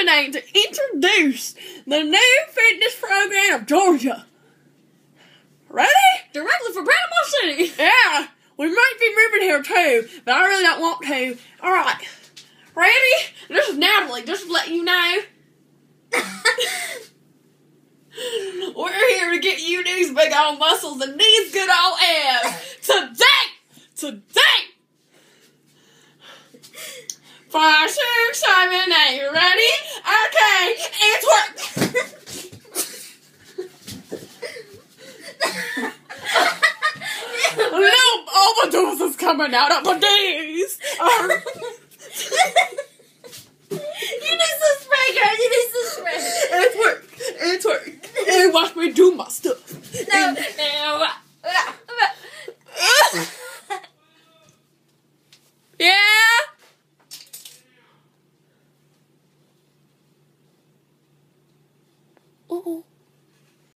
name to introduce the new fitness program of Georgia. Ready? Directly from Panama City. Yeah, we might be moving here too, but I really don't want to. Alright, ready? This is Natalie, just to let you know. We're here to get you these big old muscles and these good old abs. Today. 5, 6, 7, 8. Ready? Okay, and twerk. Little overdose is coming out of my knees. You need some spray, girl. You need some spray. And twerk. And watch me do my stuff. No. Yeah? Uh-oh.